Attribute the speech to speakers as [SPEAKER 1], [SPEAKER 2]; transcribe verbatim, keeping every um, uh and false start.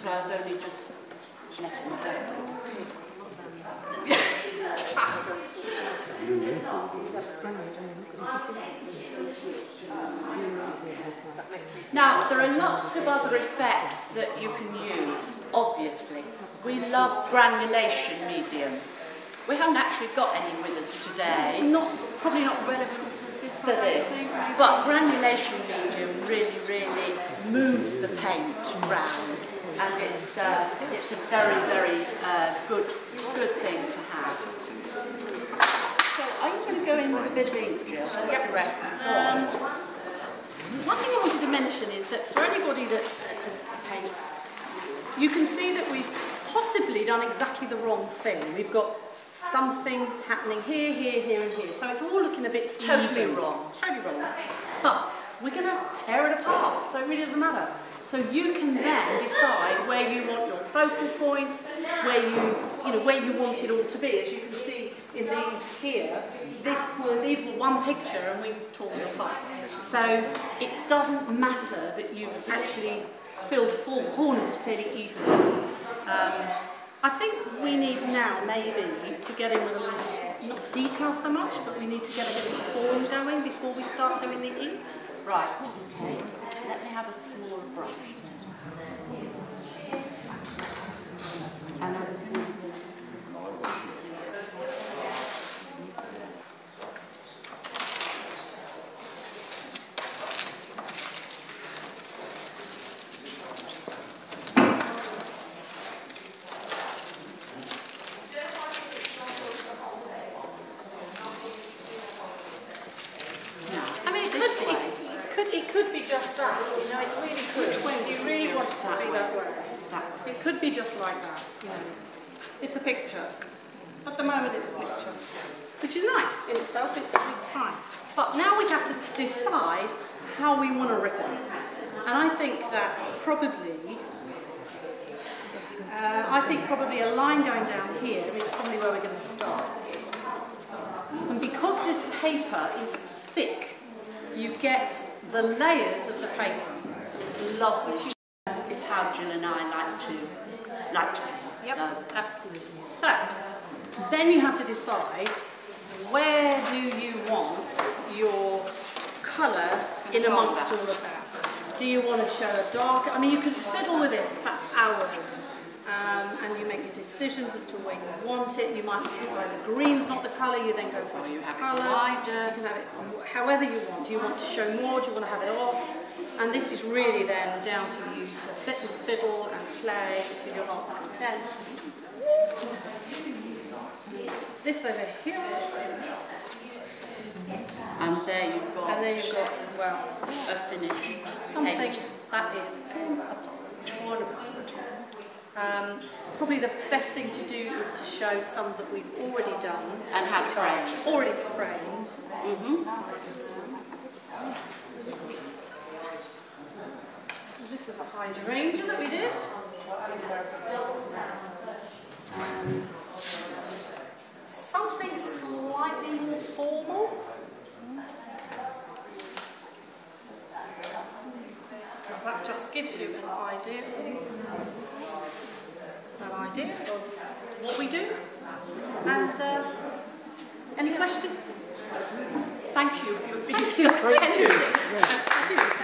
[SPEAKER 1] because I was only just letting them go. Now, there are lots of other effects that you can use, obviously. We love granulation medium. We haven't actually got any with us today.
[SPEAKER 2] Not, probably not relevant for this
[SPEAKER 1] For this.
[SPEAKER 2] thing, maybe.
[SPEAKER 1] But granulation medium really, really moves the paint round. And it's, uh, it's a very, very uh, good, good thing to have. So, are you going to go in with a bit of ink, Jill?
[SPEAKER 2] Yep. Um, one thing I wanted to mention is that for anybody that uh, paints, you can see that we've possibly done exactly the wrong thing. We've got something happening here, here, here and here. So it's all looking a bit
[SPEAKER 1] Totally
[SPEAKER 2] even.
[SPEAKER 1] wrong.
[SPEAKER 2] Totally wrong. But we're going to tear it apart, so it really doesn't matter. So you can then decide where you want your focal point, where you, you know, where you want it all to be. As you can see in these here, this were, these were one picture and we've torn it apart. So it doesn't matter that you've actually filled four corners fairly evenly. Um, I think we need now maybe to get in with a little bit, not detail so much, but we need to get a bit of form going before we start doing the ink.
[SPEAKER 1] Right, okay. Let me have a smaller brush. And this is
[SPEAKER 2] It could be just that, you know, it really could. When you really want it to be that way, it could be just like that, you know. It's a picture. At the moment it's a picture, which is nice in itself, it's, it's fine. But now we have to decide how we want to rip it. And I think that probably, uh, I think probably a line going down here is probably where we're going to start. And because this paper is thick, you get the layers of the paper.
[SPEAKER 1] It's lovely. It's how Jill and I like to like to paint.
[SPEAKER 2] Yep,
[SPEAKER 1] So.
[SPEAKER 2] absolutely. So then you have to decide where do you want your colour in amongst all of that. Do you want to show a dark? I mean, you can fiddle with this for hours. Um, and you make your decisions as to where you want it. You might decide the green's not the colour, you then go for
[SPEAKER 1] you have
[SPEAKER 2] colour.
[SPEAKER 1] it wider.
[SPEAKER 2] You can have it however you want. Do you want to show more? Do you want to have it off? And this is really then down to you to sit and fiddle and play to your heart's content. This over here.
[SPEAKER 1] And there you've got,
[SPEAKER 2] and there you've got well,
[SPEAKER 1] a finish.
[SPEAKER 2] something
[SPEAKER 1] Paint.
[SPEAKER 2] that is torn apart. Um, probably the best thing to do is to show some that we've already done
[SPEAKER 1] and have framed.
[SPEAKER 2] Already framed.
[SPEAKER 1] Mm-hmm.
[SPEAKER 2] This is a hydrangea that we did. Um, something slightly more formal. That just gives you an idea. An idea of what we do. And uh, any questions?
[SPEAKER 1] Thank you for being
[SPEAKER 2] Thank
[SPEAKER 1] so
[SPEAKER 2] you.
[SPEAKER 1] attentive.
[SPEAKER 2] Thank you.